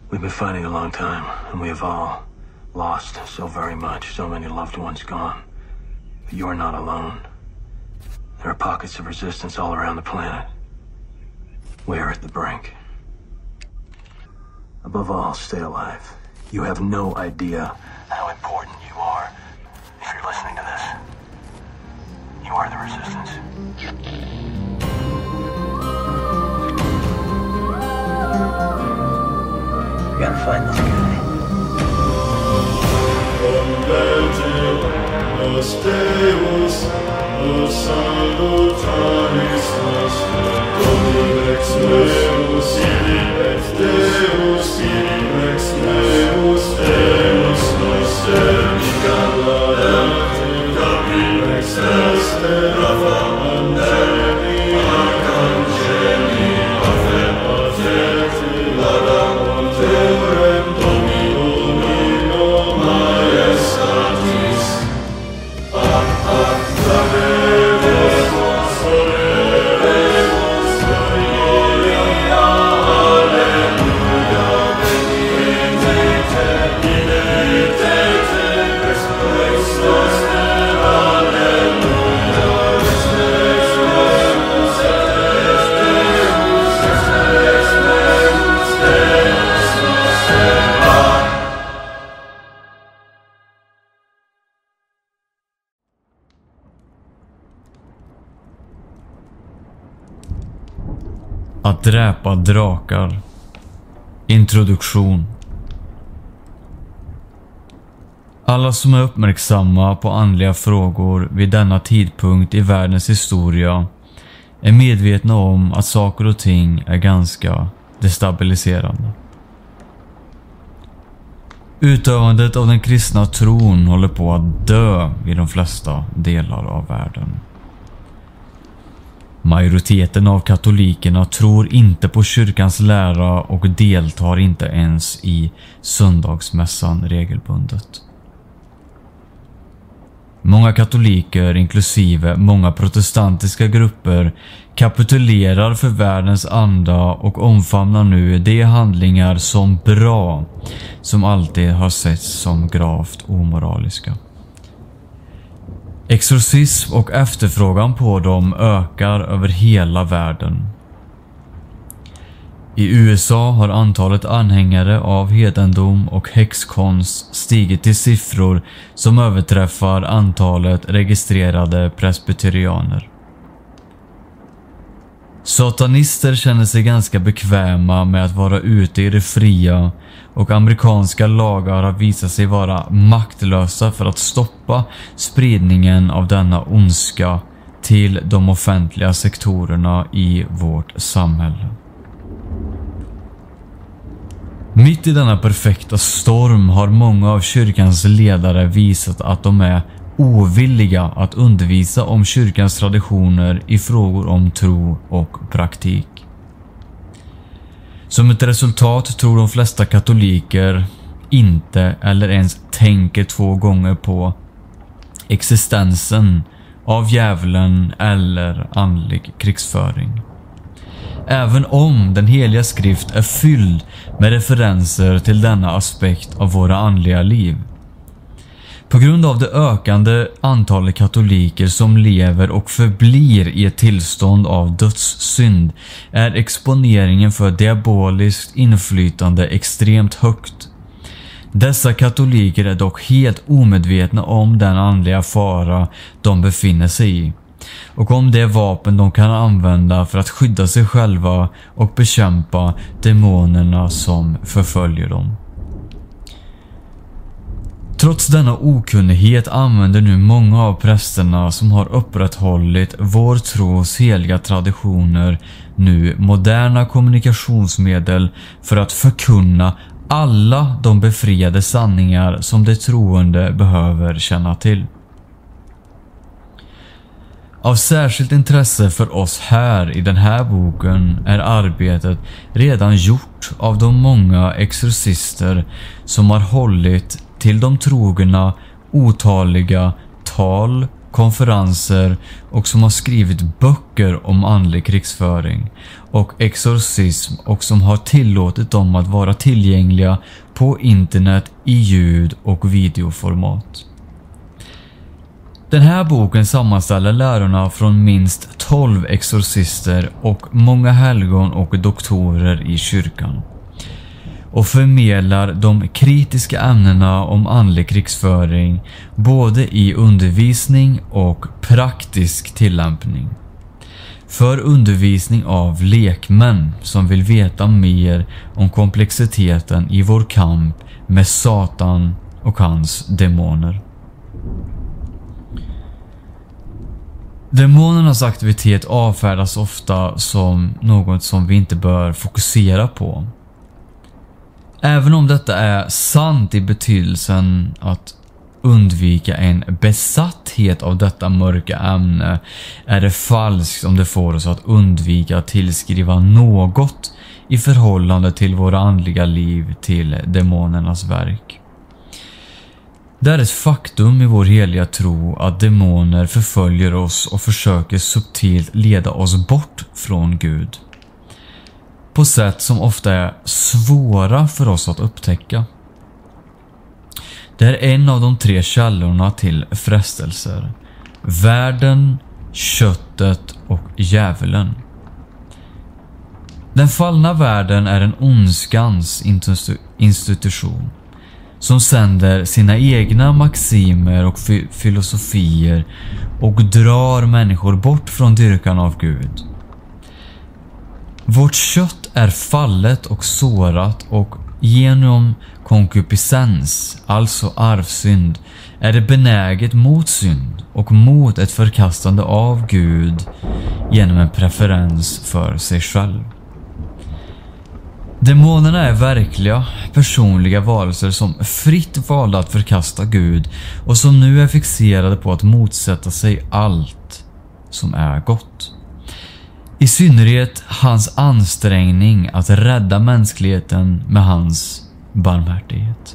We've been fighting a long time, and we have all lost so very much, so many loved ones gone. But you're not alone. There are pockets of resistance all around the planet. We are at the brink. Above all, stay alive. You have no idea how important you are. If you're listening to this, you are the resistance. We gotta find this guy. Att dräpa drakar. Introduktion. Alla som är uppmärksamma på andliga frågor vid denna tidpunkt i världens historia är medvetna om att saker och ting är ganska destabiliserande. Utövandet av den kristna tron håller på att dö i de flesta delar av världen. Majoriteten av katolikerna tror inte på kyrkans lära och deltar inte ens i söndagsmässan regelbundet. Många katoliker, inklusive många protestantiska grupper, kapitulerar för världens anda och omfamnar nu de handlingar som bra, som alltid har setts som gravt omoraliska. Exorcism och efterfrågan på dem ökar över hela världen. I USA har antalet anhängare av hedendom och häxkonst stigit till siffror som överträffar antalet registrerade presbyterianer. Satanister känner sig ganska bekväma med att vara ute i det fria, och amerikanska lagar har visat sig vara maktlösa för att stoppa spridningen av denna ondska till de offentliga sektorerna i vårt samhälle. Mitt i denna perfekta storm har många av kyrkans ledare visat att de är ovilliga att undervisa om kyrkans traditioner i frågor om tro och praktik. Som ett resultat tror de flesta katoliker inte eller ens tänker 2 gånger på existensen av djävulen eller andlig krigsföring. Även om den heliga skrift är fylld med referenser till denna aspekt av våra andliga liv. På grund av det ökande antalet katoliker som lever och förblir i ett tillstånd av dödssynd är exponeringen för diaboliskt inflytande extremt högt. Dessa katoliker är dock helt omedvetna om den andliga fara de befinner sig i och om det vapen de kan använda för att skydda sig själva och bekämpa demonerna som förföljer dem. Trots denna okunnighet använder nu många av prästerna som har upprätthållit vår tros heliga traditioner nu moderna kommunikationsmedel för att förkunna alla de befriade sanningar som de troende behöver känna till. Av särskilt intresse för oss här i den här boken är arbetet redan gjort av de många exorcister som har hållit till de trogna otaliga tal konferenser och som har skrivit böcker om andlig krigsföring och exorcism och som har tillåtit dem att vara tillgängliga på internet i ljud- och videoformat. Den här boken sammanställer lärorna från minst 12 exorcister och många helgon och doktorer i kyrkan och förmedlar de kritiska ämnena om andlig krigsföring både i undervisning och praktisk tillämpning. För undervisning av lekmän som vill veta mer om komplexiteten i vår kamp med Satan och hans demoner. Demonernas aktivitet avfärdas ofta som något som vi inte bör fokusera på. Även om detta är sant i betydelsen att undvika en besatthet av detta mörka ämne, är det falskt om det får oss att undvika att tillskriva något i förhållande till våra andliga liv till demonernas verk. Det är ett faktum i vår heliga tro att demoner förföljer oss och försöker subtilt leda oss bort från Gud. På sätt som ofta är svåra för oss att upptäcka. Det är en av de 3 källorna till frestelser. Världen, köttet och djävulen. Den fallna världen är en ondskans institution som sänder sina egna maximer och filosofier och drar människor bort från dyrkan av Gud. Vårt kött är fallet och sårat och genom konkupiscens, alltså arvsynd, är det benäget mot synd och mot ett förkastande av Gud genom en preferens för sig själv. Demonerna är verkliga, personliga varelser som fritt valde att förkasta Gud och som nu är fixerade på att motsätta sig allt som är gott. I synnerhet hans ansträngning att rädda mänskligheten med hans barmhärtighet.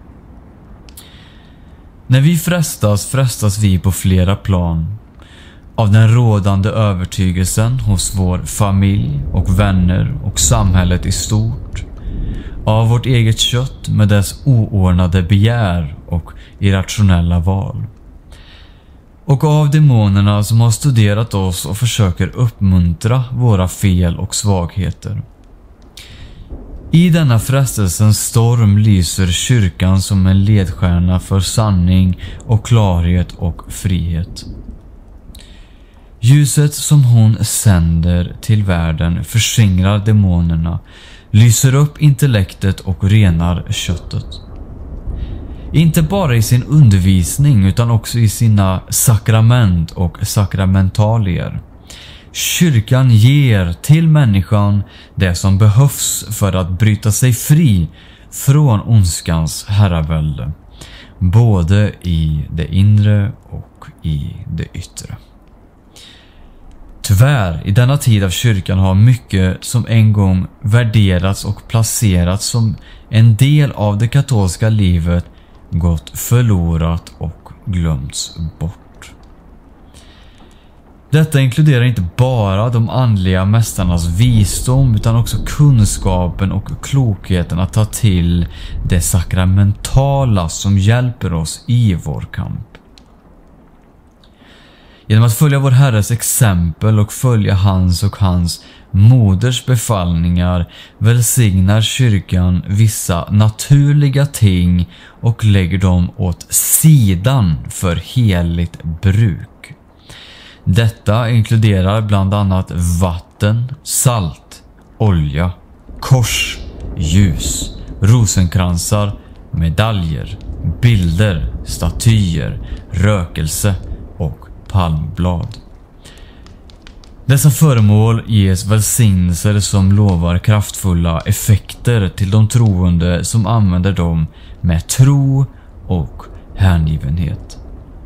När vi frestas vi på flera plan. Av den rådande övertygelsen hos vår familj och vänner och samhället i stort. Av vårt eget kött med dess oordnade begär och irrationella val. Och av demonerna som har studerat oss och försöker uppmuntra våra fel och svagheter. I denna frestelsens storm lyser kyrkan som en ledstjärna för sanning och klarhet och frihet. Ljuset som hon sänder till världen förskingrar demonerna, lyser upp intellektet och renar köttet. Inte bara i sin undervisning utan också i sina sakrament och sakramentalier. Kyrkan ger till människan det som behövs för att bryta sig fri från ondskans herravälde, både i det inre och i det yttre. Tyvärr, i denna tid av kyrkan har mycket som en gång värderats och placerats som en del av det katolska livet gått förlorat och glömts bort. Detta inkluderar inte bara de andliga mästarnas visdom utan också kunskapen och klokheten att ta till det sakramentala som hjälper oss i vår kamp. Genom att följa vår Herres exempel och följa hans och hans moders befallningar välsignar kyrkan vissa naturliga ting och lägger dem åt sidan för heligt bruk. Detta inkluderar bland annat vatten, salt, olja, kors, ljus, rosenkransar, medaljer, bilder, statyer, rökelse och palmblad. Dessa föremål ges välsignelser som lovar kraftfulla effekter till de troende som använder dem med tro och hängivenhet.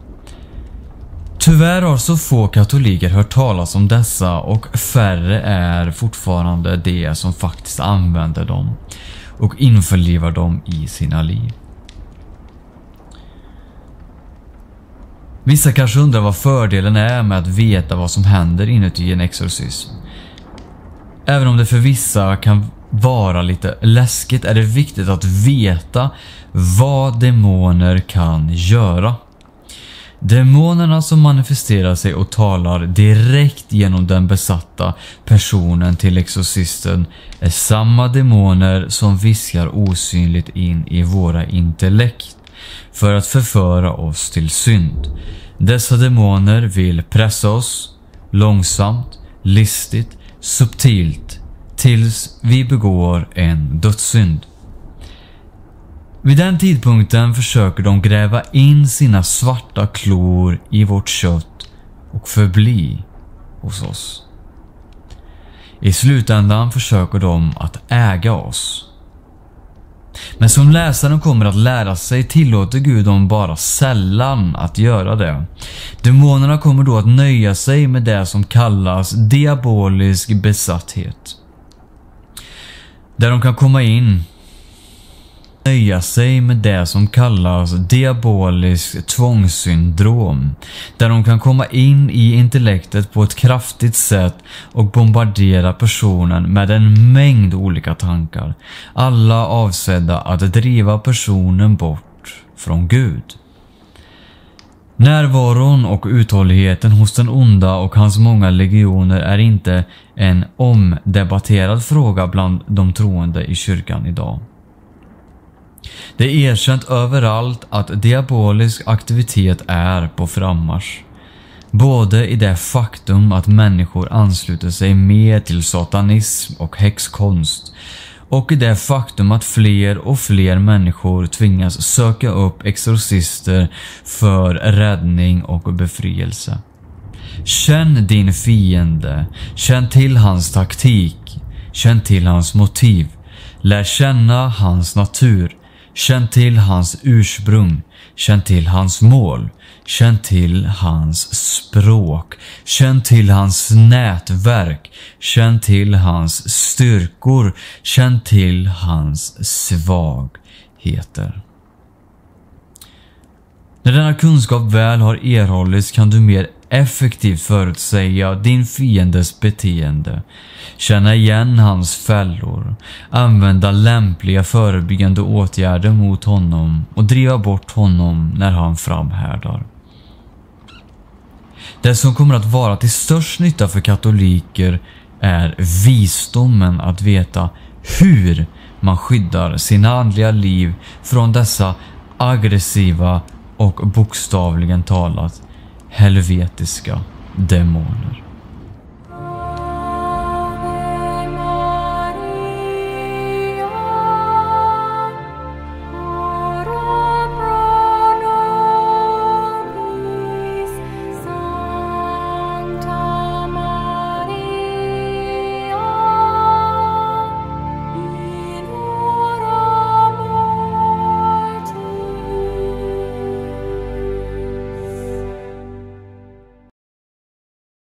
Tyvärr har så få katoliker hört talas om dessa och färre är fortfarande de som faktiskt använder dem och införlivar dem i sina liv. Vissa kanske undrar vad fördelen är med att veta vad som händer inuti en exorcism. Även om det för vissa kan vara lite läskigt är det viktigt att veta vad demoner kan göra. Demonerna som manifesterar sig och talar direkt genom den besatta personen till exorcisten är samma demoner som viskar osynligt in i våra intellekt för att förföra oss till synd. Dessa demoner vill pressa oss långsamt, listigt, subtilt tills vi begår en dödssynd. Vid den tidpunkten försöker de gräva in sina svarta klor i vårt kött och förbli hos oss. I slutändan försöker de att äga oss. Men som läsaren kommer att lära sig tillåter Gud dem bara sällan att göra det. Demonerna kommer då att nöja sig med det som kallas diabolisk besatthet. Där de kan komma in nöja sig med det som kallas diabolisk tvångssyndrom, där de kan komma in i intellektet på ett kraftigt sätt och bombardera personen med en mängd olika tankar, alla avsedda att driva personen bort från Gud. Närvaron och uthålligheten hos den onda och hans många legioner är inte en omdebatterad fråga bland de troende i kyrkan idag. Det är erkänt överallt att diabolisk aktivitet är på frammarsch. Både i det faktum att människor ansluter sig mer till satanism och häxkonst och i det faktum att fler och fler människor tvingas söka upp exorcister för räddning och befrielse. Känn din fiende, känn till hans taktik, känn till hans motiv, lär känna hans natur. Känn till hans ursprung, känn till hans mål, känn till hans språk, känn till hans nätverk, känn till hans styrkor, känn till hans svagheter. När denna kunskap väl har erhållits kan du mer effektivt förutsäga din fiendes beteende, känna igen hans fällor, använda lämpliga förebyggande åtgärder mot honom och driva bort honom när han framhärdar. Det som kommer att vara till störst nytta för katoliker är visdomen att veta hur man skyddar sina andliga liv från dessa aggressiva och bokstavligen talat helvetiska demoner.